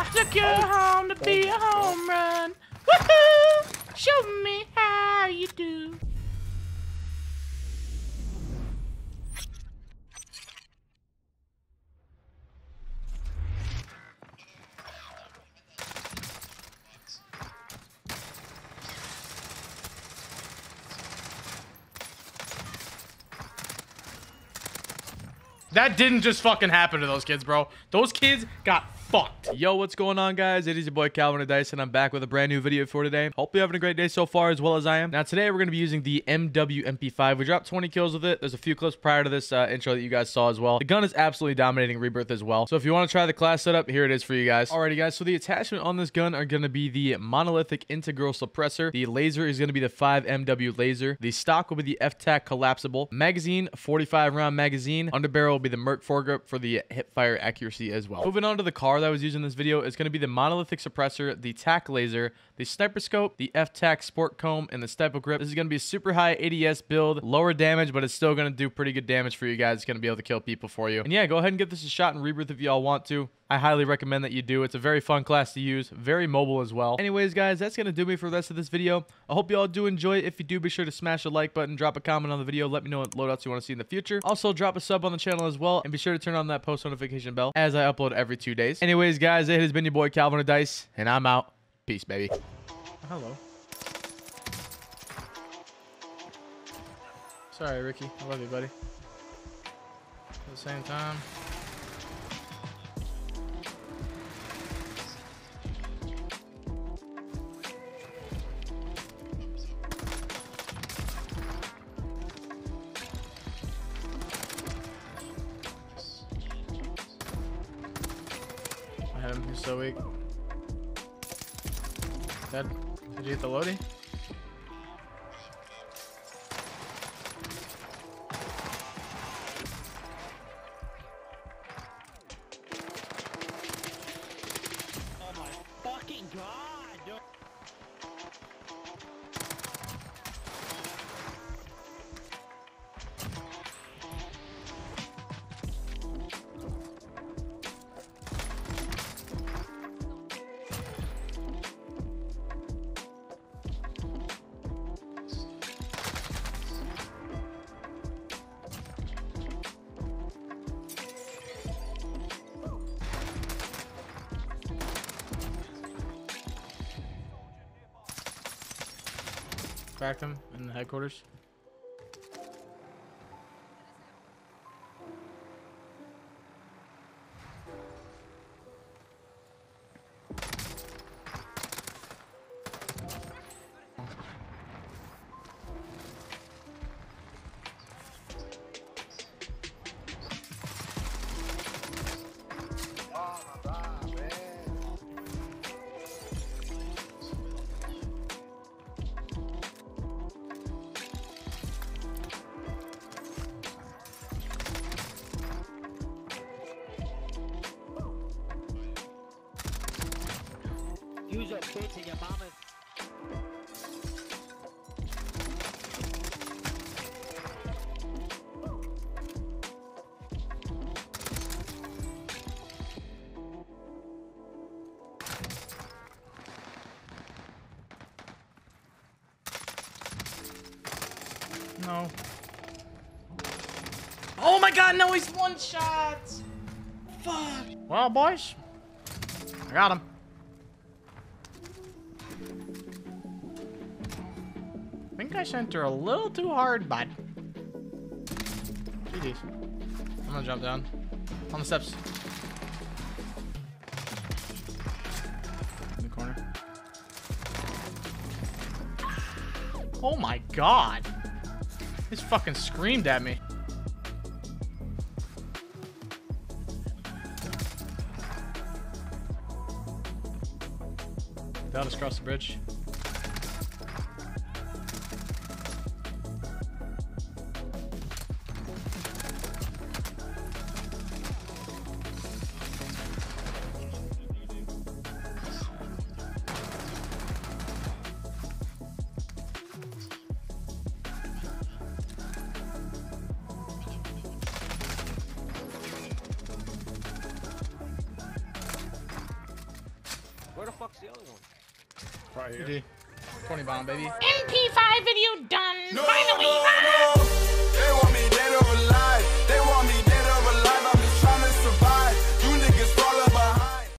I took you home to be a home run. Woohoo! Show me how you do. That didn't just fucking happen to those kids, bro. Those kids got fucked. Yo, what's going on, guys? It is your boy Calvin of Dice, and I'm back with a brand new video for today. Hope you're having a great day so far, as well as I am. Now, today we're going to be using the MW MP5. We dropped 20 kills with it. There's a few clips prior to this intro that you guys saw as well. The gun is absolutely dominating Rebirth as well. So if you want to try the class setup, here it is for you guys. Alrighty, guys. So the attachment on this gun are going to be the monolithic integral suppressor. The laser is going to be the 5MW laser. The stock will be the F-Tac collapsible. Magazine, 45 round magazine. Underbarrel will be the Merc foregrip for the hip fire accuracy as well. Moving on to the car that I was using in this video, is going to be the monolithic suppressor, the TAC laser, the sniper scope, the F-Tac sport comb, and the sniper grip. This is going to be a super high ADS build, lower damage, but it's still going to do pretty good damage for you guys. It's going to be able to kill people for you. And yeah, go ahead and give this a shot in Rebirth if y'all want to. I highly recommend that you do. It's a very fun class to use, very mobile as well. Anyways, guys, that's going to do me for the rest of this video. I hope you all do enjoy it. If you do, be sure to smash the like button, drop a comment on the video, let me know what loadouts you want to see in the future. Also, drop a sub on the channel as well, and be sure to turn on that post notification bell as I upload every 2 days. Anyways, guys, it has been your boy Calvin of Dice, and I'm out. Peace, baby. Hello. Sorry, Ricky. I love you, buddy. At the same time. I had him. He's so weak. Dead. Did you get the loadie? Oh my fucking god! Cracked him in the headquarters. Use your bitch and your mama. No. Oh my god, no, he's one shot. Fuck. Well, boys, I got him. I think I sent her a little too hard, bud. GG's. I'm gonna jump down. On the steps. In the corner. Oh my god. He just fucking screamed at me. They'll just cross the bridge. fuck's the other one? Right here. GG. 20 bomb, baby. MP5 video done. Finally.